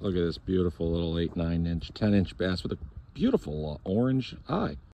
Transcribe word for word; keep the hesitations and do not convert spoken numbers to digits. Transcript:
Look at this beautiful little eight, nine inch, ten inch bass with a beautiful uh, orange eye.